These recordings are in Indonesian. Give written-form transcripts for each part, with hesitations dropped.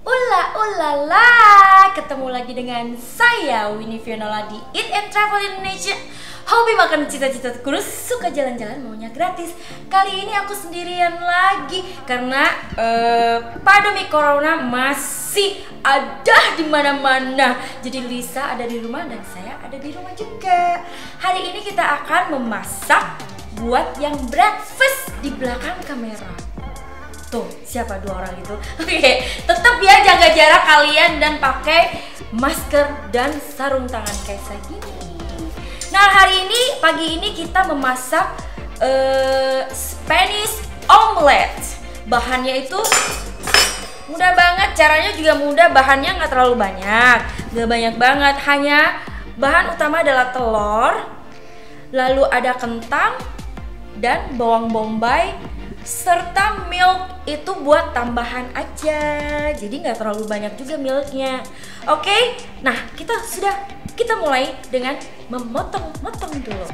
Ulala, ketemu lagi dengan saya Winnie Fionola di Eat and Travel Indonesia. Hobi makan cita-cita kurus, suka jalan-jalan maunya gratis. Kali ini aku sendirian lagi karena pandemi corona masih ada di mana-mana. Jadi Lisa ada di rumah dan saya ada di rumah juga. Hari ini kita akan memasak buat yang breakfast di belakang kamera. Tuh, siapa dua orang itu? Oke, tetap ya jaga jarak kalian dan pakai masker dan sarung tangan kayak saya gini. Nah, hari ini, pagi ini kita memasak Spanish omelette. Bahannya itu mudah banget, caranya juga mudah, bahannya nggak terlalu banyak, nggak banyak banget. Hanya bahan utama adalah telur, lalu ada kentang dan bawang bombay, serta milk itu buat tambahan aja, jadi nggak terlalu banyak juga milknya. Oke, nah kita mulai dengan memotong-motong dulu.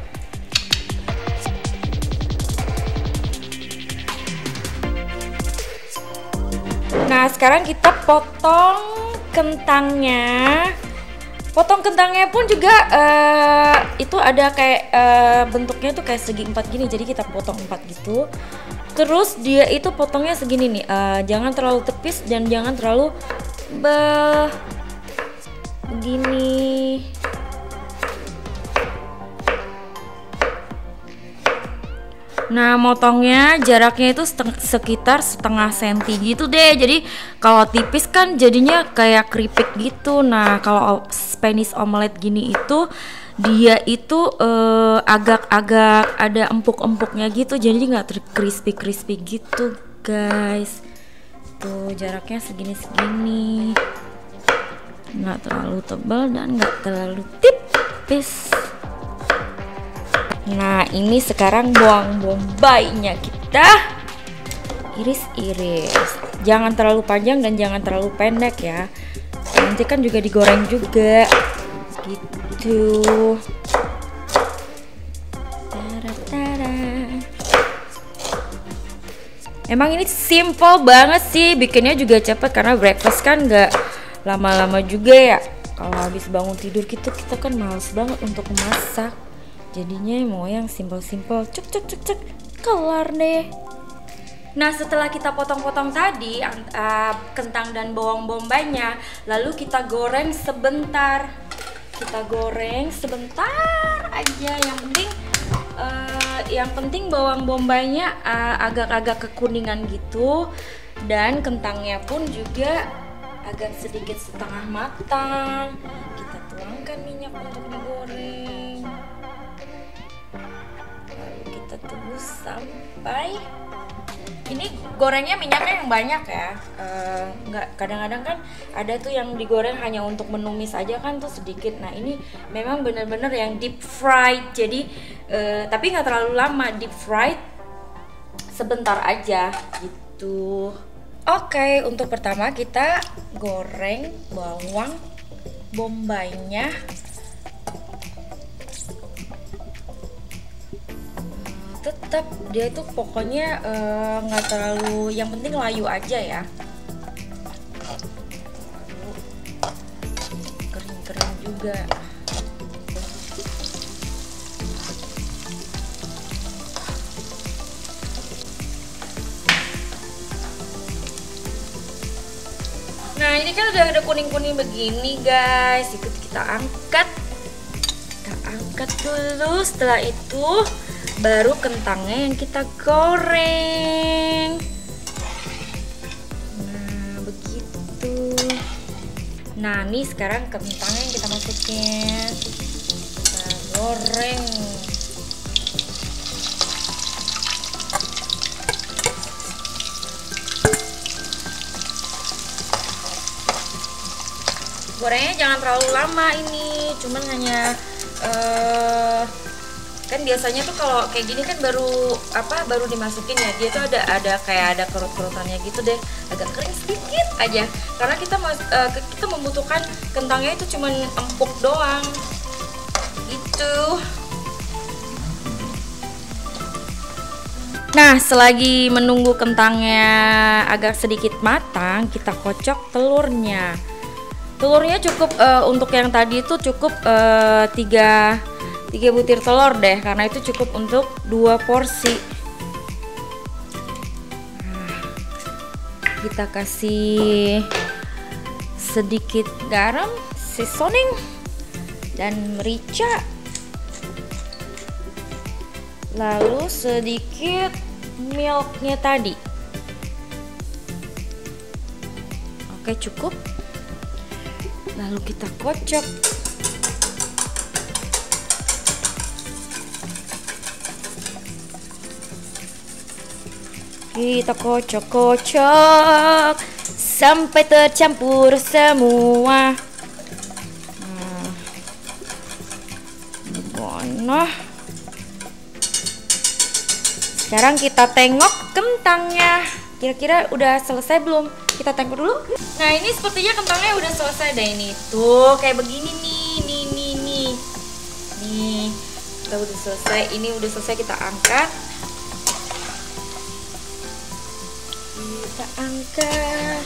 Nah, sekarang kita potong kentangnya. Potong kentangnya pun juga itu ada kayak bentuknya tuh kayak segi empat gini, jadi kita potong empat gitu. Terus dia itu potongnya segini nih, jangan terlalu tepis dan jangan terlalu begini. Nah, motongnya jaraknya itu sekitar setengah senti gitu deh. Jadi kalau tipis kan jadinya kayak keripik gitu. Nah, kalau Spanish omelette gini itu dia itu agak-agak ada empuk-empuknya gitu, jadi nggak crispy gitu guys. Tuh jaraknya segini-segini, nggak terlalu tebal dan nggak terlalu tipis. Nah, ini sekarang bawang bombaynya kita iris-iris, jangan terlalu panjang dan jangan terlalu pendek ya, nanti kan juga digoreng juga gitu. Emang ini simple banget sih, bikinnya juga cepet karena breakfast kan nggak lama-lama juga ya. Kalau habis bangun tidur gitu kita kan males banget untuk memasak, jadinya mau yang simple-simple, cek kelar deh. Nah, setelah kita potong-potong tadi kentang dan bawang bombaynya, lalu kita goreng sebentar. Kita goreng sebentar aja, yang penting bawang bombaynya agak-agak kekuningan gitu, dan kentangnya pun juga agak sedikit setengah matang. Kita tuangkan minyak untuk digoreng, lalu kita tunggu sampai ini gorengnya minyaknya yang banyak ya, nggak, kadang-kadang kan ada tuh yang digoreng hanya untuk menumis aja kan tuh sedikit. Nah, ini memang bener-bener yang deep fried, jadi tapi nggak terlalu lama, deep fried sebentar aja gitu. Oke, untuk pertama kita goreng bawang bombaynya. Tetap dia itu pokoknya nggak terlalu, yang penting layu aja ya. Kering-kering juga. Nah, ini kan udah ada kuning-kuning begini guys, ikut kita angkat dulu. Setelah itu baru kentangnya yang kita goreng. Nah, begitu. Nah, nih sekarang kentangnya yang kita masukin, kita goreng. Gorengnya jangan terlalu lama ini, cuman hanya kan biasanya tuh kalau kayak gini kan baru dimasukin ya, dia tuh ada kayak ada kerut-kerutannya gitu deh, agak kering sedikit aja karena kita membutuhkan kentangnya itu cuman empuk doang gitu. Nah, selagi menunggu kentangnya agak sedikit matang, kita kocok telurnya. Telurnya cukup untuk yang tadi itu cukup 3 butir telur deh, karena itu cukup untuk 2 porsi. Nah, kita kasih sedikit garam, seasoning, dan merica. Lalu sedikit milknya tadi. Oke, cukup. Lalu kita kocok. Kita kocok-kocok sampai tercampur semua. Nah, sekarang kita tengok kentangnya. Kira-kira udah selesai belum? Kita tengok dulu. Nah, ini sepertinya kentangnya udah selesai deh ini. Tuh, kayak begini nih. Nih, kita udah selesai. Ini udah selesai, kita angkat. Kita angkat.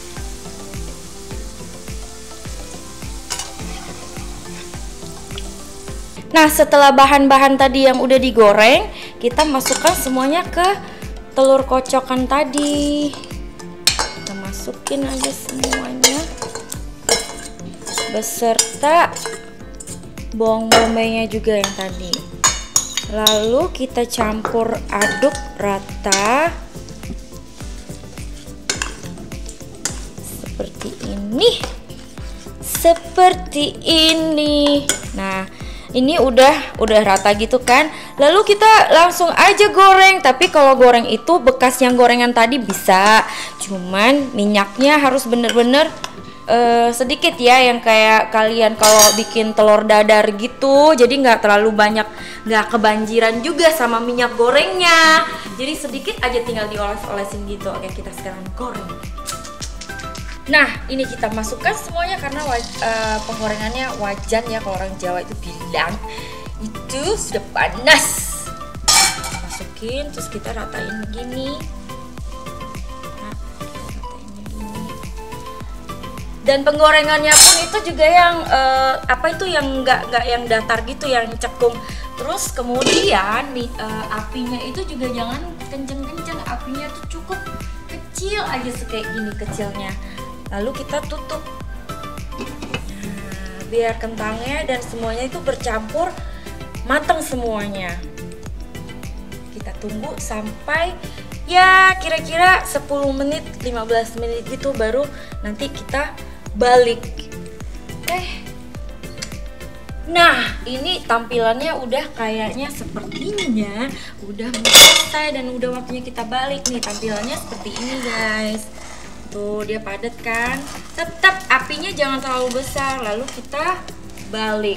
Nah, setelah bahan-bahan tadi yang udah digoreng, kita masukkan semuanya ke telur kocokan tadi. Kita masukin aja semuanya beserta bawang bombaynya juga yang tadi. Lalu kita campur aduk rata seperti ini. Nah, ini udah rata gitu kan. Lalu kita langsung aja goreng. Tapi kalau goreng itu bekas yang gorengan tadi bisa, cuman minyaknya harus bener-bener sedikit ya, yang kayak kalian kalau bikin telur dadar gitu. Jadi nggak terlalu banyak, nggak kebanjiran juga sama minyak gorengnya. Jadi sedikit aja, tinggal dioles-olesin gitu. Oke, kita sekarang goreng. Nah, ini kita masukkan semuanya karena penggorengannya wajan ya, kalau orang Jawa itu bilang itu sudah panas. Masukin, terus kita ratain begini. Nah, ratain begini. Dan penggorengannya pun itu juga yang yang nggak yang datar gitu, yang cekung. Terus kemudian nih apinya itu juga jangan kenceng-kenceng, apinya tuh cukup kecil aja, kayak gini kecilnya. Lalu kita tutup. Nah, biar kentangnya dan semuanya itu bercampur, matang semuanya. Kita tunggu sampai ya kira-kira 10 menit, 15 menit gitu, baru nanti kita balik. Nah, ini tampilannya udah kayaknya sepertinya udah selesai dan udah waktunya kita balik nih. Tampilannya seperti ini, guys. Tuh, dia padat kan. Tetap apinya jangan terlalu besar. Lalu kita balik.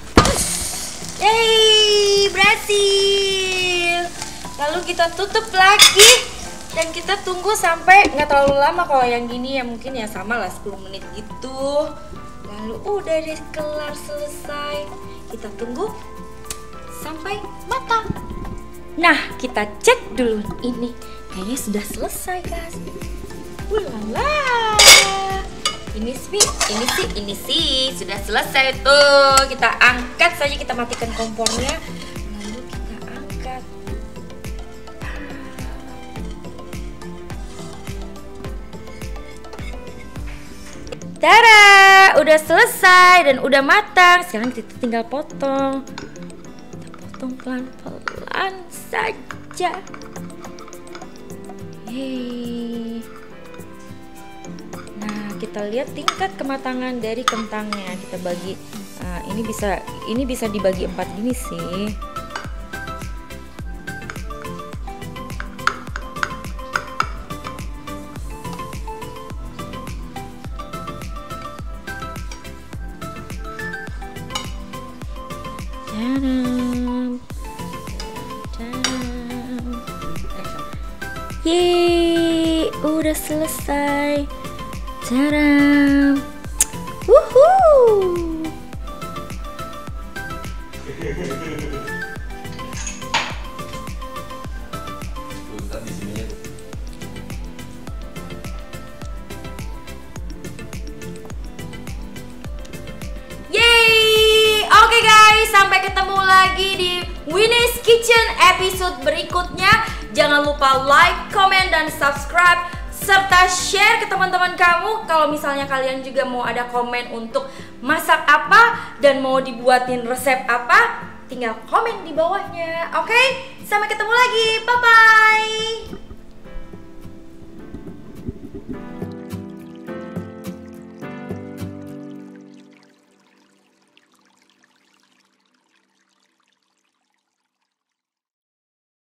Yeay, berhasil. Lalu kita tutup lagi dan kita tunggu sampai nggak terlalu lama. Kalau yang gini ya mungkin ya sama lah 10 menit gitu. Lalu udah deh, kelar, selesai. Kita tunggu sampai matang. Nah, kita cek dulu ini. Kayaknya sudah selesai, guys. Ulala, ini sih sudah selesai tuh. Kita angkat saja, kita matikan kompornya, lalu kita angkat. Tada, udah selesai dan udah matang. Sekarang kita tinggal potong. Kita potong pelan-pelan saja. Yeay. Kita lihat tingkat kematangan dari kentangnya. Kita bagi, ini bisa dibagi 4 gini sih. Yeay, udah selesai. Taram. Wuhuu. sampai ketemu lagi di Winnie's Kitchen episode berikutnya. Jangan lupa like, comment, dan subscribe, serta share ke teman-teman kamu. Kalau misalnya kalian juga mau ada komen untuk masak apa dan mau dibuatin resep apa, tinggal komen di bawahnya. Oke, sampai ketemu lagi. Bye-bye.